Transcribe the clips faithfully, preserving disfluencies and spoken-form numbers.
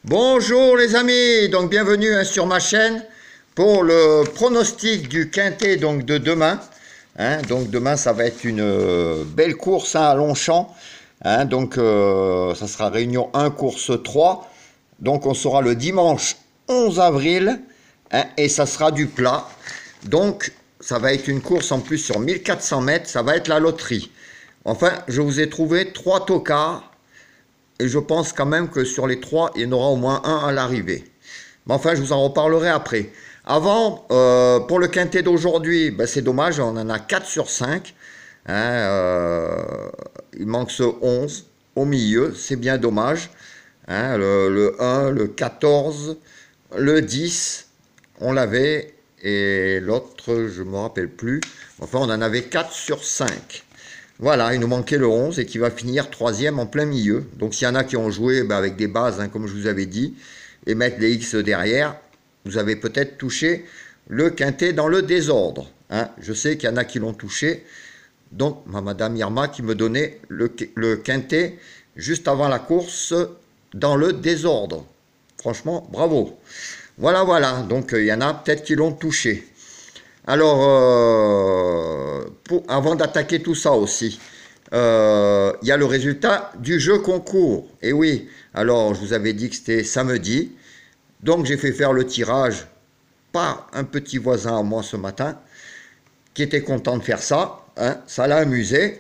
Bonjour les amis, donc bienvenue hein, sur ma chaîne pour le pronostic du quintet donc de demain. Hein, donc demain ça va être une euh, belle course hein, à Longchamp. Hein, donc euh, ça sera réunion un, course trois. Donc on sera le dimanche onze avril hein, et ça sera du plat. Donc ça va être une course en plus sur mille quatre cents mètres, ça va être la loterie. Enfin, je vous ai trouvé trois tocards. Et je pense quand même que sur les trois, il y en aura au moins un à l'arrivée. Mais enfin, je vous en reparlerai après. Avant, euh, pour le quintet d'aujourd'hui, ben c'est dommage, on en a quatre sur cinq. Hein, euh, il manque ce onze au milieu, c'est bien dommage. Hein, le, le un, le quatorze, le dix, on l'avait. Et l'autre, je ne me rappelle plus. Enfin, on en avait quatre sur cinq. Voilà, il nous manquait le onze et qui va finir troisième en plein milieu. Donc s'il y en a qui ont joué ben, avec des bases, hein, comme je vous avais dit, et mettre les X derrière, vous avez peut-être touché le quintet dans le désordre. Hein. Je sais qu'il y en a qui l'ont touché. Donc ma Madame Irma qui me donnait le, le quintet juste avant la course dans le désordre. Franchement, bravo. Voilà, voilà. Donc il y en a peut-être qui l'ont touché. Alors, euh, pour, avant d'attaquer tout ça aussi, euh, il y a le résultat du jeu concours. Et oui, alors je vous avais dit que c'était samedi. Donc j'ai fait faire le tirage par un petit voisin à moi ce matin, qui était content de faire ça. Hein, ça l'a amusé.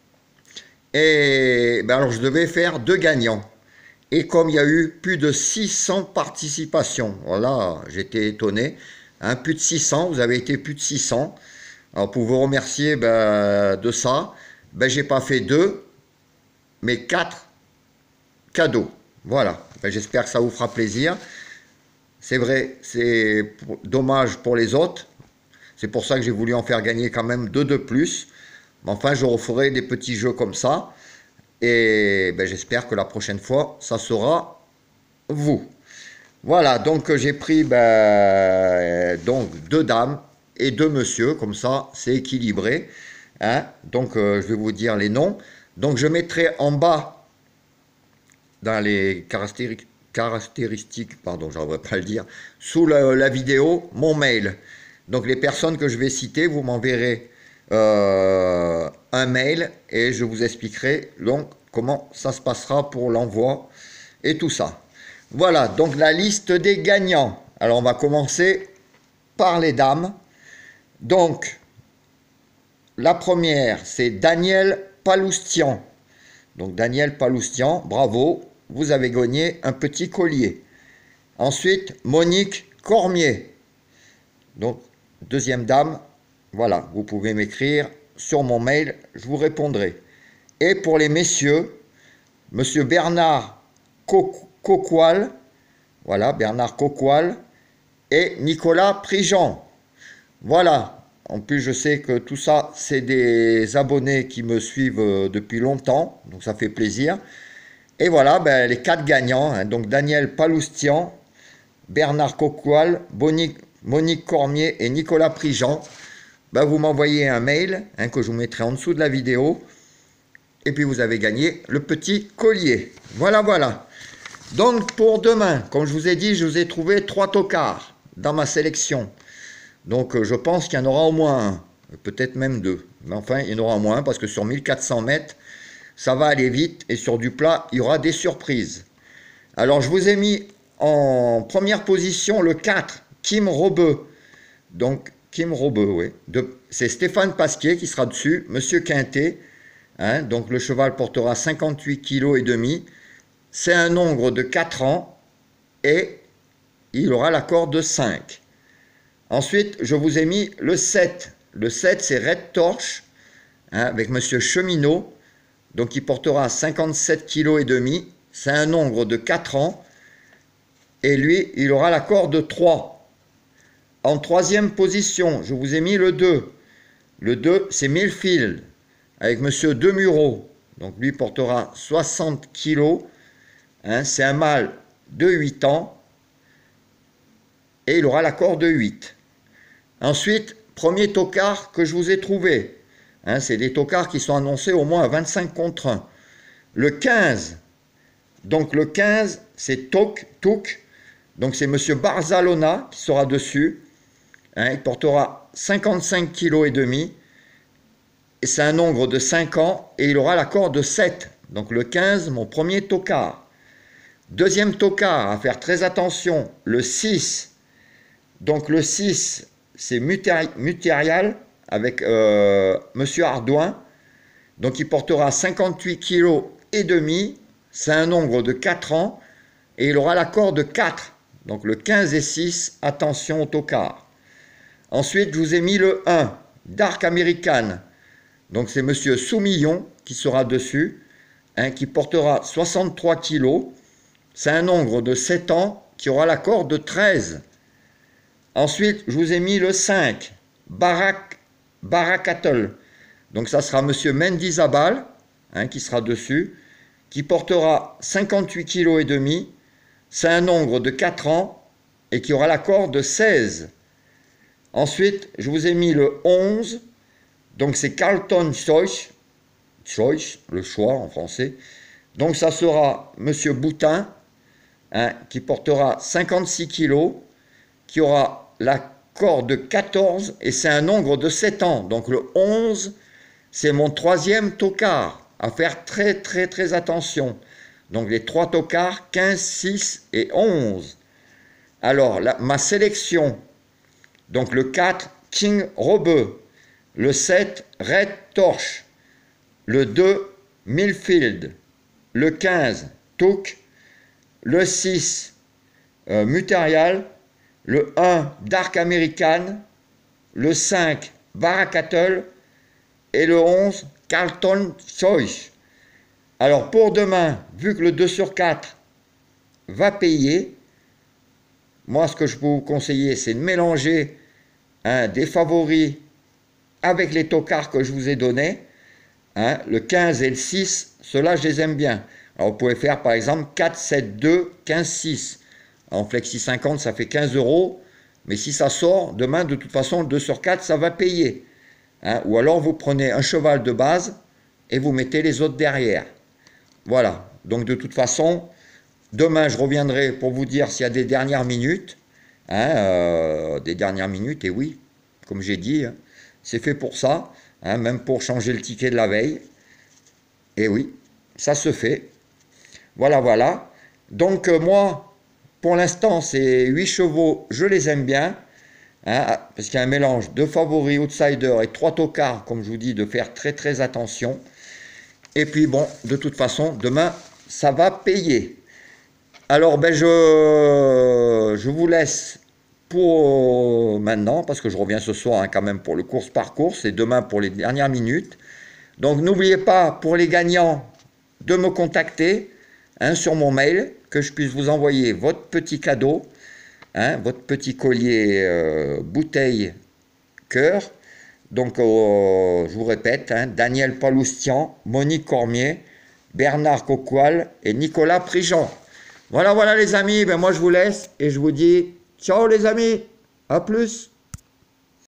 Et ben alors je devais faire deux gagnants. Et comme il y a eu plus de six cents participations, voilà, j'étais étonné. Hein, plus de six cents, vous avez été plus de six cents. Alors pour vous remercier ben, de ça, ben, j'ai pas fait deux, mais quatre cadeaux. Voilà, ben, j'espère que ça vous fera plaisir. C'est vrai, c'est dommage pour les autres. C'est pour ça que j'ai voulu en faire gagner quand même deux de plus. Mais enfin, je referai des petits jeux comme ça. Et ben, j'espère que la prochaine fois, ça sera vous. Voilà, donc j'ai pris ben, donc deux dames et deux messieurs, comme ça c'est équilibré. Hein. Donc euh, je vais vous dire les noms. Donc je mettrai en bas, dans les caractéristiques, caractéristiques pardon, j'arriverai pas à le dire, sous la, la vidéo, mon mail. Donc les personnes que je vais citer, vous m'enverrez euh, un mail et je vous expliquerai donc comment ça se passera pour l'envoi et tout ça. Voilà, donc la liste des gagnants. Alors, on va commencer par les dames. Donc, la première, c'est Daniel Paloustian. Donc, Daniel Paloustian, bravo, vous avez gagné un petit collier. Ensuite, Monique Cormier. Donc, deuxième dame, voilà, vous pouvez m'écrire sur mon mail, je vous répondrai. Et pour les messieurs, monsieur Bernard Coquoal, voilà, Bernard Coquoal et Nicolas Prigent. Voilà, en plus je sais que tout ça, c'est des abonnés qui me suivent depuis longtemps, donc ça fait plaisir. Et voilà, ben, les quatre gagnants, hein, donc Daniel Paloustian, Bernard Coquoal, Monique, Monique Cormier et Nicolas Prigent. Ben, vous m'envoyez un mail hein, que je vous mettrai en dessous de la vidéo. Et puis vous avez gagné le petit collier. Voilà, voilà. Donc pour demain, comme je vous ai dit, je vous ai trouvé trois tocards dans ma sélection. Donc je pense qu'il y en aura au moins un, peut-être même deux. Mais enfin, il y en aura au moins un parce que sur mille quatre cents mètres, ça va aller vite. Et sur du plat, il y aura des surprises. Alors je vous ai mis en première position le quatre, Kim Robeux. Donc Kim Robeux, oui. C'est Stéphane Pasquier qui sera dessus, Monsieur Quintet. Hein, donc le cheval portera cinquante-huit kilos et demi. C'est un nombre de quatre ans et il aura la corde de cinq. Ensuite, je vous ai mis le sept. Le sept, c'est Red Torch hein, avec Monsieur Cheminot. Donc il portera cinquante-sept kilos et demi. C'est un nombre de quatre ans et lui, il aura la corde de trois. En troisième position, je vous ai mis le deux. Le deux, c'est Millfield avec Monsieur Demureau. Donc lui portera soixante kilos. Hein, c'est un mâle de huit ans. Et il aura la corde de huit. Ensuite, premier tocard que je vous ai trouvé. Hein, c'est des tocards qui sont annoncés au moins à vingt-cinq contre un. Le quinze, Donc le quinze, c'est Touk, Touk. Donc c'est Monsieur Barzalona qui sera dessus. Hein, il portera cinquante-cinq kilos et demi. Et c'est un nombre de cinq ans et il aura la corde de sept. Donc le quinze, mon premier tocard. Deuxième tocard, à faire très attention, le six. Donc le six, c'est Mutérial avec euh, Monsieur Ardouin. Donc il portera cinquante-huit kilos et demi. C'est un nombre de quatre ans et il aura la corde de quatre. Donc le quinze et six, attention au tocard. Ensuite, je vous ai mis le un, Dark American. Donc c'est Monsieur Soumillon qui sera dessus, hein, qui portera soixante-trois kilos. C'est un nombre de sept ans qui aura la corde de treize. Ensuite, je vous ai mis le cinq, Barak, Barakatl. Donc ça sera Monsieur Mendizabal, hein, qui sera dessus, qui portera cinquante-huit kilos et demi. C'est un nombre de quatre ans et qui aura la corde de seize. Ensuite, je vous ai mis le onze. Donc c'est Carlton Choice, Choice, le choix en français. Donc ça sera Monsieur Boutin, hein, qui portera cinquante-six kilos, qui aura la corde de quatorze et c'est un nombre de sept ans. Donc le onze, c'est mon troisième tocard. À faire très très très attention. Donc les trois tocards, quinze, six et onze. Alors la, ma sélection, donc le quatre, King Robeux. Le sept, Red Torch. Le deux, Millfield. Le quinze, Touk. Le six, euh, Mutérial. Le un, Dark American. Le cinq, Barakatl. Et le onze, Carlton Choice. Alors pour demain, vu que le deux sur quatre va payer, moi ce que je peux vous conseiller, c'est de mélanger hein, des favoris avec les tocards que je vous ai donnés, hein, le quinze et le six, ceux-là je les aime bien. Alors vous pouvez faire par exemple quatre, sept, deux, quinze, six. En Flexi cinquante, ça fait quinze euros, mais si ça sort, demain de toute façon, le deux sur quatre, ça va payer. Hein, ou alors vous prenez un cheval de base et vous mettez les autres derrière. Voilà, donc de toute façon, demain je reviendrai pour vous dire s'il y a des dernières minutes. Hein, euh, des dernières minutes, et oui, comme j'ai dit, hein, c'est fait pour ça, hein, même pour changer le ticket de la veille. Et oui, ça se fait. Voilà, voilà. Donc euh, moi, pour l'instant, ces huit chevaux, je les aime bien. Hein, parce qu'il y a un mélange de favoris, outsiders et trois tocards, comme je vous dis, de faire très très attention. Et puis bon, de toute façon, demain, ça va payer. Alors, ben je, je vous laisse pour maintenant, parce que je reviens ce soir hein, quand même pour le course par course, et demain pour les dernières minutes. Donc n'oubliez pas, pour les gagnants, de me contacter hein, sur mon mail, que je puisse vous envoyer votre petit cadeau, hein, votre petit collier euh, bouteille cœur. Donc euh, je vous répète, hein, Daniel Paloustian, Monique Cormier, Bernard Coquoal et Nicolas Prigent. Voilà, voilà les amis, ben moi je vous laisse et je vous dis ciao les amis, à plus.